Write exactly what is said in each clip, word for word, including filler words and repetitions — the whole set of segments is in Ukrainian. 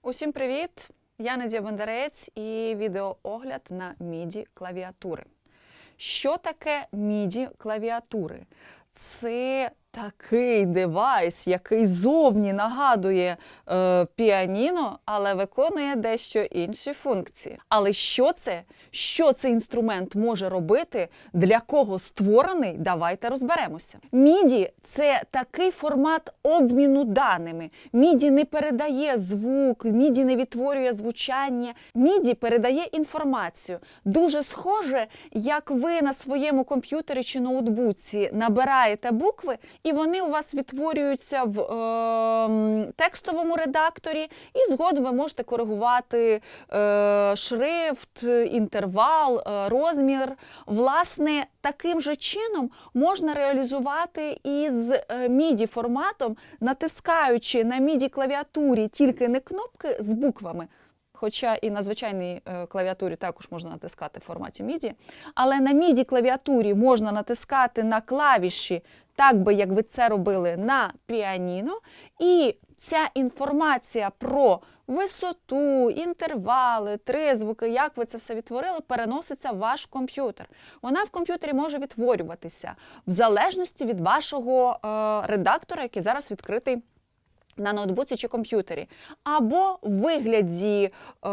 Усім привіт! Я Надія Бондарець і відеоогляд на міді-клавіатури. Що таке міді-клавіатури? Це такий девайс, який зовні нагадує е, піаніно, але виконує дещо інші функції. Але що це? Що цей інструмент може робити? Для кого створений? Давайте розберемося. міді – це такий формат обміну даними. міді не передає звук, міді не відтворює звучання. міді передає інформацію. Дуже схоже, як ви на своєму комп'ютері чи ноутбуці набираєте букви, і вони у вас відтворюються в е, текстовому редакторі, і згодом ви можете коригувати е, шрифт, інтервал, е, розмір. Власне, таким же чином можна реалізувати із міді-форматом, натискаючи на міді-клавіатурі тільки не кнопки з буквами, хоча і на звичайній клавіатурі також можна натискати в форматі міді, але на міді-клавіатурі можна натискати на клавіші так би, як ви це робили на піаніно, і ця інформація про висоту, інтервали, тризвуки, як ви це все відтворили, переноситься в ваш комп'ютер. Вона в комп'ютері може відтворюватися в залежності від вашого е, редактора, який зараз відкритий на ноутбуці чи комп'ютері. Або в вигляді е,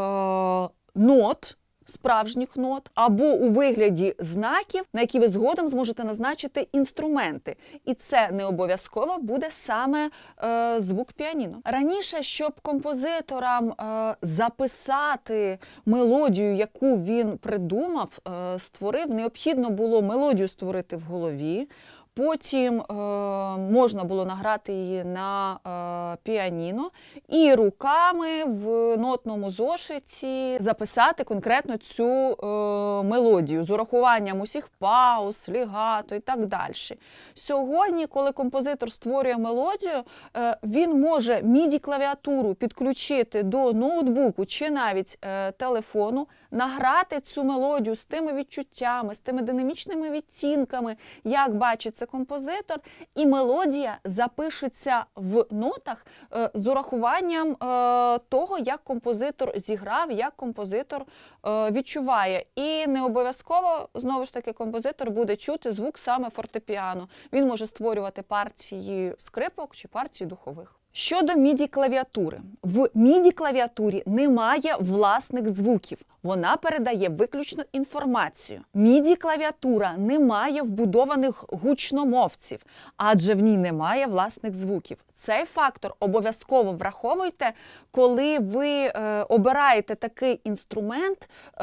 нот, справжніх нот, або у вигляді знаків, на які ви згодом зможете назначити інструменти. І це не обов'язково буде саме е, звук піаніно. Раніше, щоб композиторам е, записати мелодію, яку він придумав, е, створив, необхідно було мелодію створити в голові. Потім е, можна було награти її на е, піаніно і руками в нотному зошиті записати конкретно цю е, мелодію з урахуванням усіх пауз, лігато і так далі. Сьогодні, коли композитор створює мелодію, е, він може міді-клавіатуру підключити до ноутбуку чи навіть е, телефону, награти цю мелодію з тими відчуттями, з тими динамічними відтінками, як бачить це композитор, і мелодія запишеться в нотах е, з урахуванням е, того, як композитор зіграв, як композитор е, відчуває. І не обов'язково, знову ж таки, композитор буде чути звук саме фортепіано. Він може створювати партії скрипок чи партії духових. Щодо міді-клавіатури. В міді-клавіатурі немає власних звуків. Вона передає виключно інформацію. міді-клавіатура не має вбудованих гучномовців, адже в ній немає власних звуків. Цей фактор обов'язково враховуйте, коли ви е, обираєте такий інструмент е,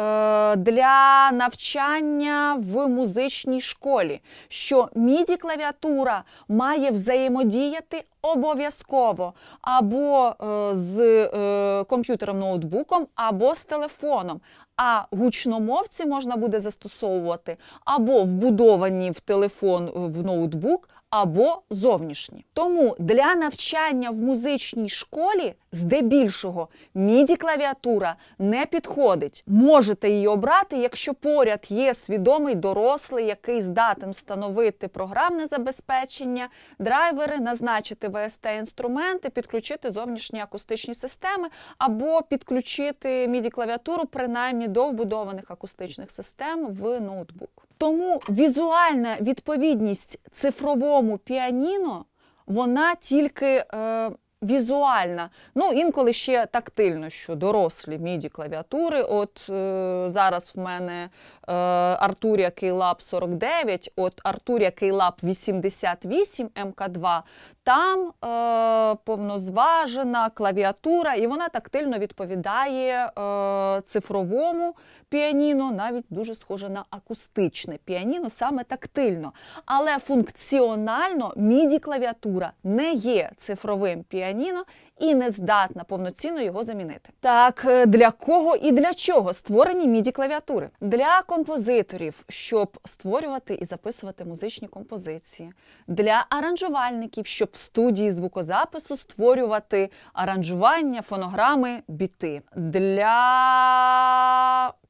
для навчання в музичній школі, що міді-клавіатура має взаємодіяти обов'язково або е, з е, комп'ютером-ноутбуком, або з телефоном. А гучномовці можна буде застосовувати або вбудовані в телефон, в ноутбук, або зовнішні. Тому для навчання в музичній школі здебільшого міді-клавіатура не підходить. Можете її обрати, якщо поряд є свідомий дорослий, який здатен встановити програмне забезпечення, драйвери, назначити ве ес те-інструменти, підключити зовнішні акустичні системи, або підключити міді-клавіатуру принаймні до вбудованих акустичних систем в ноутбук. Тому візуальна відповідність цифровому піаніно, вона тільки е, візуальна. Ну, інколи ще тактильно, що дорослі міді-клавіатури. От е, зараз в мене е, Arturia Keylab сорок дев'ять, от Arturia Keylab вісімдесят вісім ем ка два, там е, повнозважена клавіатура, і вона тактильно відповідає е, цифровому піаніно, навіть дуже схоже на акустичне піаніно, саме тактильно. Але функціонально міді-клавіатура не є цифровим піаніно і не здатна повноцінно його замінити. Так, для кого і для чого створені міді-клавіатури? Для композиторів, щоб створювати і записувати музичні композиції. Для аранжувальників, щоб в студії звукозапису створювати аранжування, фонограми, біти. Для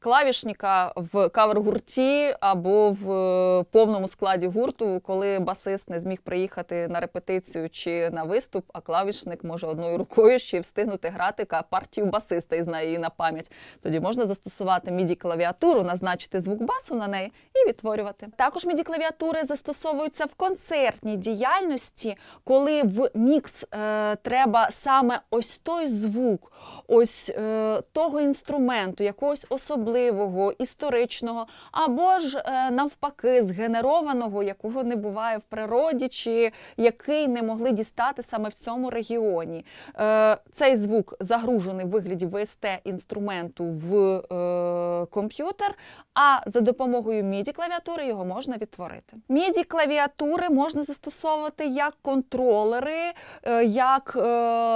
клавішника в кавер-гурті або в повному складі гурту, коли басист не зміг приїхати на репетицію чи на виступ, а клавішник може одною рукою ще й встигнути грати партію басиста і знає її на пам'ять. Тоді можна застосувати міді-клавіатуру, назначити звук басу на неї і відтворювати. Також міді-клавіатури застосовуються в концертній діяльності, коли в мікс е, треба саме ось той звук, ось е, того інструменту, якогось особливого, історичного, або ж е, навпаки згенерованого, якого не буває в природі, чи який не могли дістати саме в цьому регіоні. Е, цей звук загружений в вигляді ві ес те-інструменту в е, комп'ютер, а за допомогою міді-клавіатури його можна відтворити. Міді-клавіатури можна застосовувати як контролери, е, як е,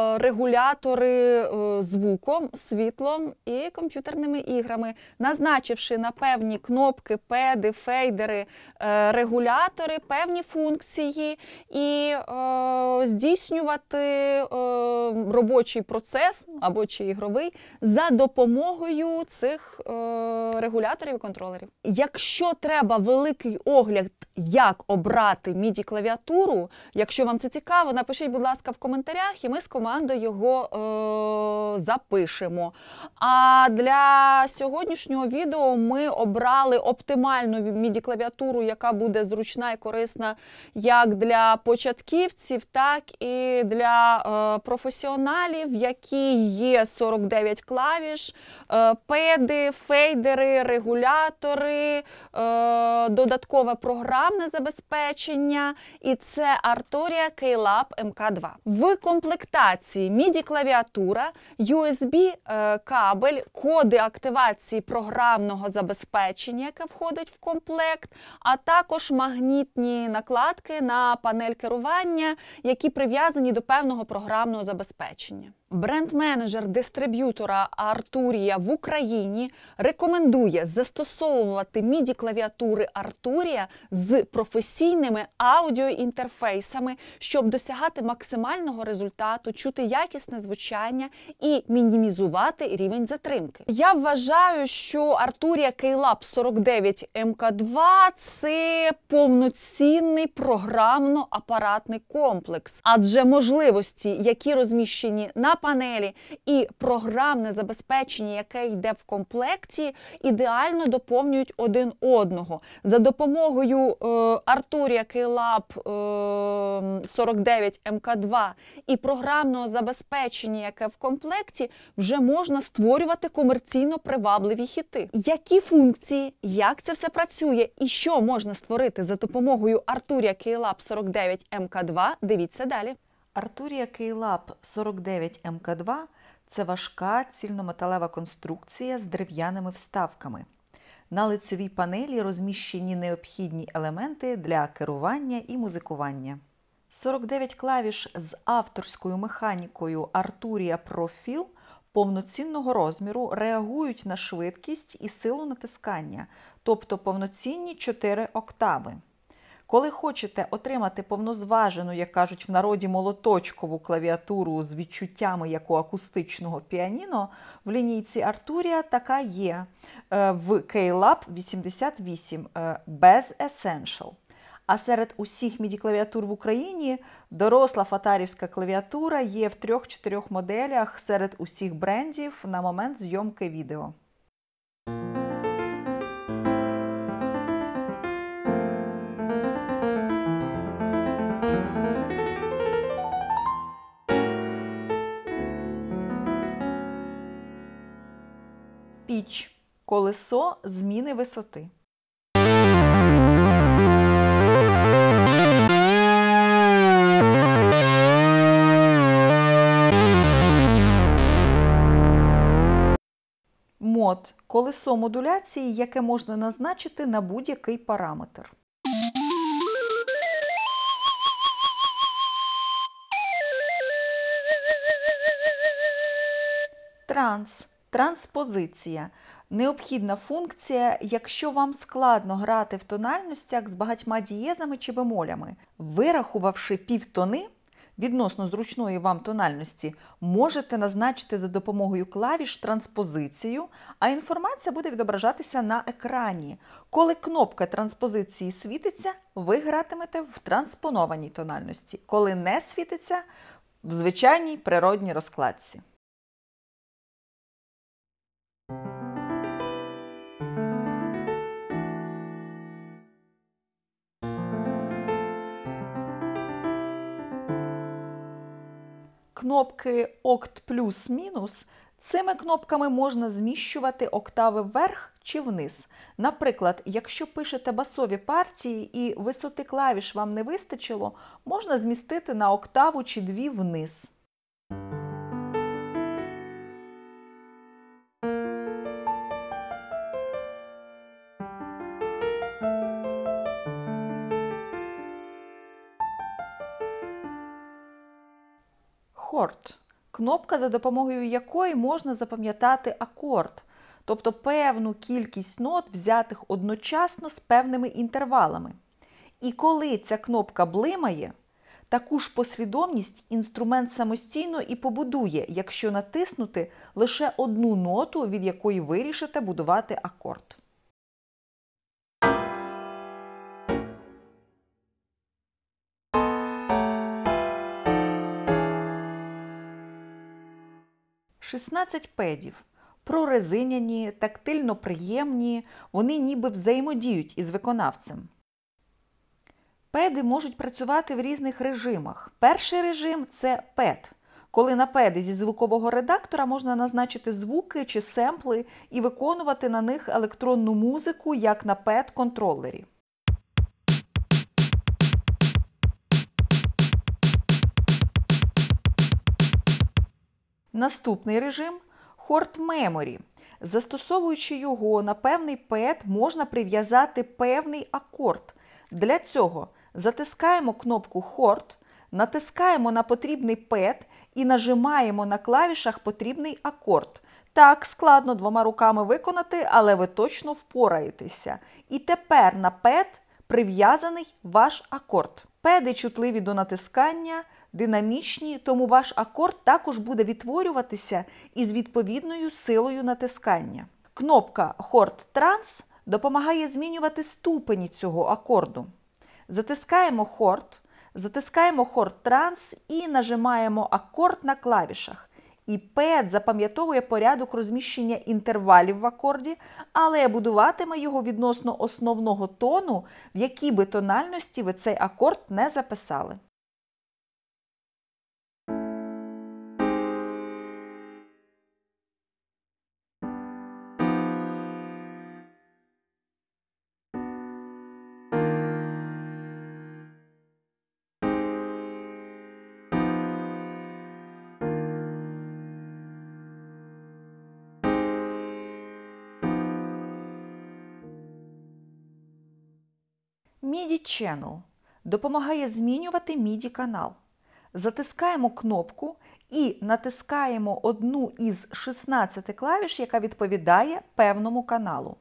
регулятори е, звуком, світлом і комп'ютерними іграми, назначивши на певні кнопки, педи, фейдери, е, регулятори, певні функції і е, здійснювати е, робочий процес або чи ігровий за допомогою цих е, регуляторів і контролерів. Якщо треба великий огляд, як обрати міді-клавіатуру, якщо вам це цікаво, напишіть, будь ласка, в коментарях, і ми з командою його е, запишемо. А для сьогоднішнього відео ми обрали оптимальну міді-клавіатуру, яка буде зручна і корисна як для початківців, так і для е, професіоналів, які є сорок дев'ять клавіш, е, педи, фейдери, регулятори, е, додаткове програмне забезпечення, і це Arturia Keylab ем ка два. В комплектації міді-клавіатура, ю ес бі-кабель, коди активації програмного забезпечення, яке входить в комплект, а також магнітні накладки на панель керування, які прив'язані до певного програмного забезпечення. Бренд-менеджер дистриб'ютора Arturia в Україні рекомендує застосовувати міді-клавіатури Arturia з професійними аудіоінтерфейсами, щоб досягати максимального результату, чути якісне звучання і мінімізувати рівень затримки. Я вважаю, що Arturia Keylab сорок дев'ять ем ка два – це повноцінний програмно-апаратний комплекс, адже можливості, які розміщені на панелі, і програмне забезпечення, яке йде в комплекті, ідеально доповнюють один одного. За допомогою е, Arturia Keylab е, сорок дев'ять ем ка два і програмного забезпечення, яке в комплекті, вже можна створювати комерційно привабливі хіти. Які функції, як це все працює і що можна створити за допомогою Arturia Keylab сорок дев'ять ем ка два, дивіться далі. Arturia Keylab сорок дев'ять ем ка два – це важка цільнометалева конструкція з дерев'яними вставками. На лицьовій панелі розміщені необхідні елементи для керування і музикування. сорок дев'ять клавіш з авторською механікою Arturia Profil повноцінного розміру реагують на швидкість і силу натискання, тобто повноцінні чотири октави. Коли хочете отримати повнозважену, як кажуть в народі, молоточкову клавіатуру з відчуттями як у акустичного піаніно, в лінійці Arturia така є в Keylab вісімдесят вісім без Essential. А серед усіх міді-клавіатур в Україні доросла фатарівська клавіатура є в трьох-чотирьох моделях серед усіх брендів на момент зйомки відео. Піч – колесо зміни висоти. Мод – колесо модуляції, яке можна назначити на будь-який параметр. Транс – транспозиція. Необхідна функція, якщо вам складно грати в тональностях з багатьма дієзами чи бемолями. Вирахувавши півтони, відносно зручної вам тональності, можете назначити за допомогою клавіш транспозицію, а інформація буде відображатися на екрані. Коли кнопка транспозиції світиться, ви гратимете в транспонованій тональності. Коли не світиться – в звичайній природній розкладці. Кнопки Окт плюс-мінус – цими кнопками можна зміщувати октави вверх чи вниз. Наприклад, якщо пишете басові партії і висоти клавіш вам не вистачило, можна змістити на октаву чи дві вниз. Хорд – кнопка, за допомогою якої можна запам'ятати акорд, тобто певну кількість нот, взятих одночасно з певними інтервалами. І коли ця кнопка блимає, таку ж послідовність інструмент самостійно і побудує, якщо натиснути лише одну ноту, від якої вирішите будувати акорд. шістнадцять педів. Прорезиняні, тактильно приємні, вони ніби взаємодіють із виконавцем. Педи можуть працювати в різних режимах. Перший режим – це пед, коли на педи зі звукового редактора можна назначити звуки чи семпли і виконувати на них електронну музику, як на пед-контролері. Наступний режим – хорд меморі. Застосовуючи його на певний пед, можна прив'язати певний акорд. Для цього затискаємо кнопку хорд, натискаємо на потрібний пед і нажимаємо на клавішах потрібний акорд. Так, складно двома руками виконати, але ви точно впораєтеся. І тепер на пед прив'язаний ваш акорд. Педи чутливі до натискання, динамічні, тому ваш акорд також буде відтворюватися із відповідною силою натискання. Кнопка Chord Trans допомагає змінювати ступені цього акорду. Затискаємо Chord, затискаємо Chord Trans і нажимаємо акорд на клавішах. І пед запам'ятовує порядок розміщення інтервалів в акорді, але будуватиме його відносно основного тону, в якій би тональності ви цей акорд не записали. міді Channel допомагає змінювати міді-канал. Затискаємо кнопку і натискаємо одну із шістнадцяти клавіш, яка відповідає певному каналу.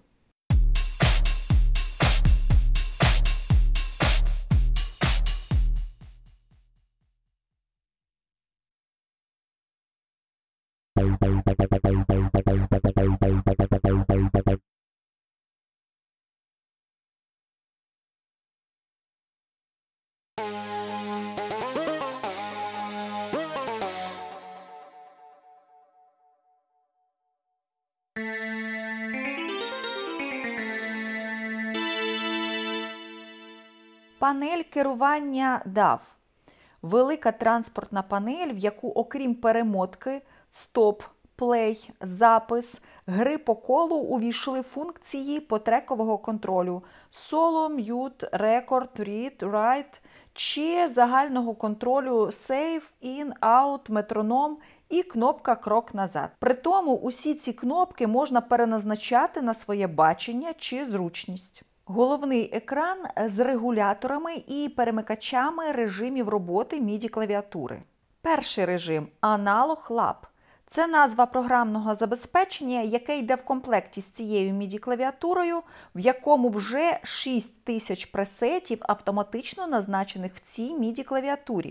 Панель керування дав. Велика транспортна панель, в яку, окрім перемотки, стоп, плей, запис, гри по колу увійшли функції потрекового контролю соло, м'ют, рекорд, рід, райт чи загального контролю save, in, out, метроном і кнопка крок назад. При тому усі ці кнопки можна переназначати на своє бачення чи зручність. Головний екран з регуляторами і перемикачами режимів роботи міді-клавіатури. Перший режим – Analog Lab. Це назва програмного забезпечення, яке йде в комплекті з цією міді-клавіатурою, в якому вже шість тисяч пресетів автоматично назначених в цій міді-клавіатурі.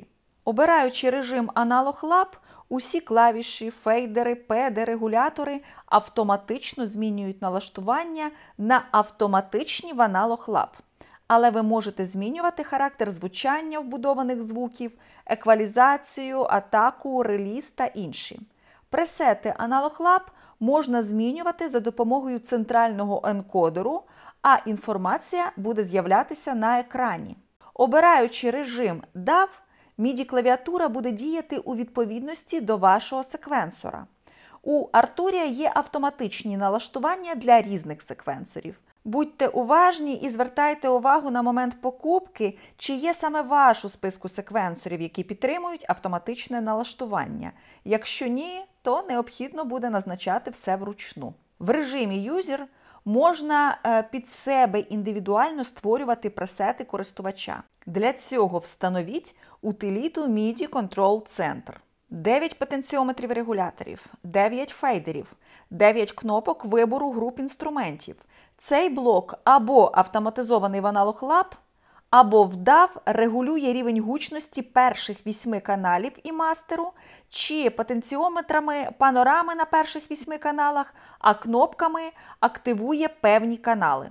Обираючи режим Analog Lab, усі клавіші, фейдери, педи, регулятори автоматично змінюють налаштування на автоматичні в Analog Lab. Але ви можете змінювати характер звучання вбудованих звуків, еквалізацію, атаку, реліз та інші. Пресети Analog Lab можна змінювати за допомогою центрального енкодеру, а інформація буде з'являтися на екрані. Обираючи режим дав, міді-клавіатура буде діяти у відповідності до вашого секвенсора. У Arturia є автоматичні налаштування для різних секвенсорів. Будьте уважні і звертайте увагу на момент покупки, чи є саме ваш у списку секвенсорів, які підтримують автоматичне налаштування. Якщо ні, то необхідно буде назначати все вручну. В режимі User можна під себе індивідуально створювати пресети користувача. Для цього встановіть утиліту міді Control Center. дев'ять потенціометрів регуляторів, дев'ять фейдерів, дев'ять кнопок вибору груп інструментів. Цей блок або автоматизований в Analog Lab, або в дав регулює рівень гучності перших вісьми каналів і мастеру, чи потенціометрами панорами на перших вісьми каналах, а кнопками активує певні канали.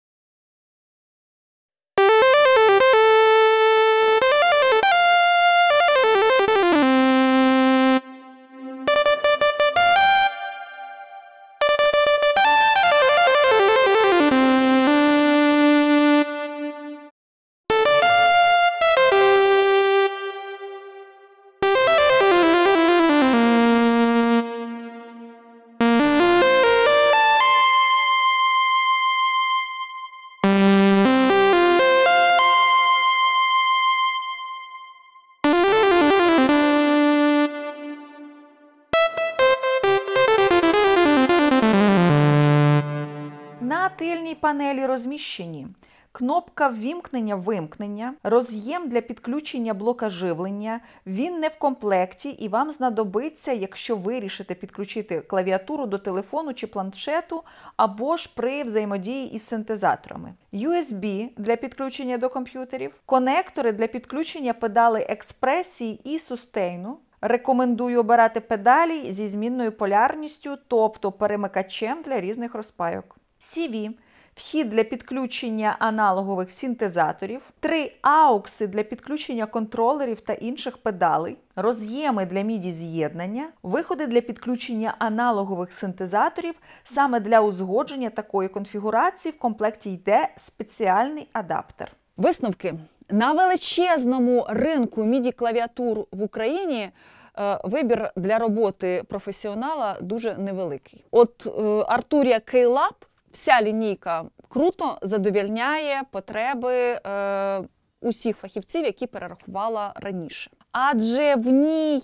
На тильній панелі розміщені кнопка ввімкнення-вимкнення, роз'єм для підключення блока живлення. Він не в комплекті і вам знадобиться, якщо вирішите підключити клавіатуру до телефону чи планшету, або ж при взаємодії із синтезаторами. ю ес бі для підключення до комп'ютерів, конектори для підключення педалей експресії і сустейну. Рекомендую обирати педалі зі змінною полярністю, тобто перемикачем для різних розпайок. сі ві – вхід для підключення аналогових синтезаторів, три аукси для підключення контролерів та інших педалей, роз'єми для міді-з'єднання, виходи для підключення аналогових синтезаторів. Саме для узгодження такої конфігурації в комплекті йде спеціальний адаптер. Висновки. На величезному ринку міді-клавіатур в Україні вибір для роботи професіонала дуже невеликий. От Arturia Keylab, вся лінійка круто задовольняє потреби е, усіх фахівців, які перерахувала раніше. Адже в ній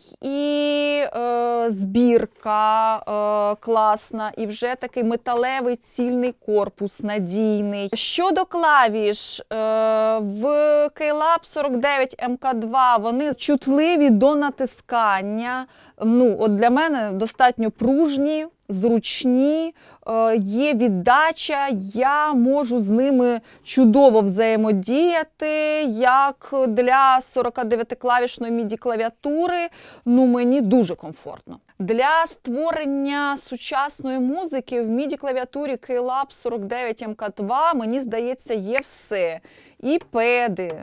і е, збірка е, класна, і вже такий металевий цільний корпус надійний. Щодо клавіш, е, в Keylab сорок дев'ять ем ка два вони чутливі до натискання. Ну, от для мене достатньо пружні, зручні, е, є віддача, я можу з ними чудово взаємодіяти, як для сорокадев'ятиклавішної міді-клавіатури, ну мені дуже комфортно. Для створення сучасної музики в міді-клавіатурі Keylab сорок дев'ять ем ка два, мені здається, є все. І педи,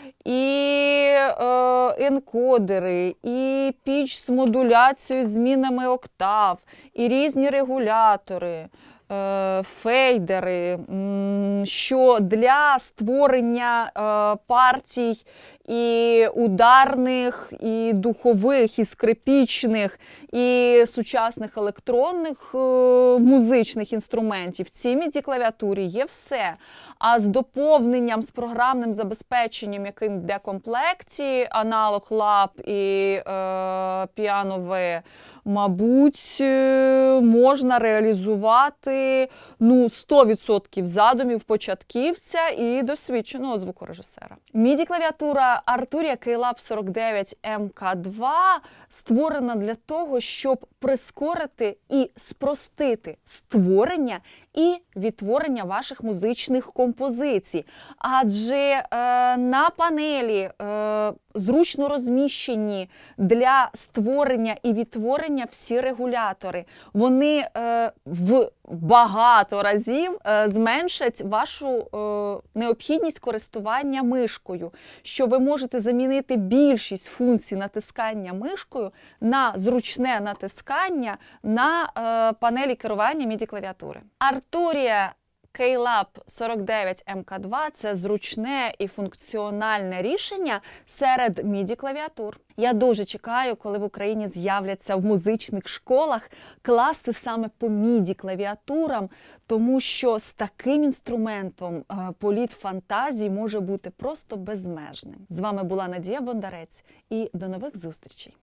і е, енкодери, і піч з модуляцією, змінами октав, і різні регулятори, е, фейдери, що для створення е, партій і ударних, і духових, і скрипічних, і сучасних електронних е, музичних інструментів в цій міді-клавіатурі є все. А з доповненням, з програмним забезпеченням, яким йде в комплекті, Analog Lab і е, Piano V, мабуть, можна реалізувати ну, сто відсотків задумів початківця і досвідченого звукорежисера. міді-клавіатура Arturia Keylab сорок дев'ять ем ка два створена для того, щоб прискорити і спростити створення і відтворення ваших музичних композицій. Адже е, на панелі е, зручно розміщені для створення і відтворення всі регулятори. Вони е, в багато разів е, зменшать вашу е, необхідність користування мишкою, що ви можете замінити більшість функцій натискання мишкою на зручне натискання на е, панелі керування міді-клавіатури. Arturia Keylab сорок дев'ять ем ка два – це зручне і функціональне рішення серед міді-клавіатур. Я дуже чекаю, коли в Україні з'являться в музичних школах класи саме по міді-клавіатурам, тому що з таким інструментом е, політ фантазій може бути просто безмежним. З вами була Надія Бондарець і до нових зустрічей!